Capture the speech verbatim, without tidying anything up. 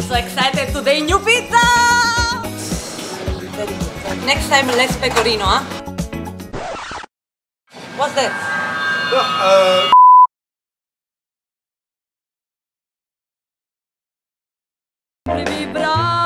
So excited today, new pizza! Very good. Next time less pecorino, huh? What's that? Uh, Vibra!